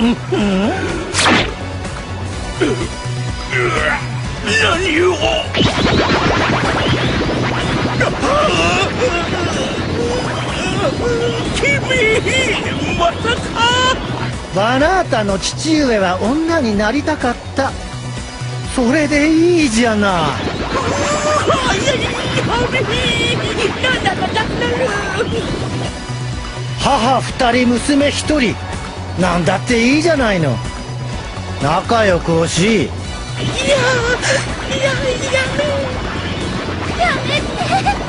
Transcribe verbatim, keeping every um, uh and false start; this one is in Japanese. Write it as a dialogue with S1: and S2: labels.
S1: 何を。君まさか。
S2: バナータの父上は女になりたかった。それでいいじゃな。
S1: なんだか痛くなる。
S2: 母二人娘一人なんだっていいじゃないの。仲良く欲しい。
S1: いやいややめやめて。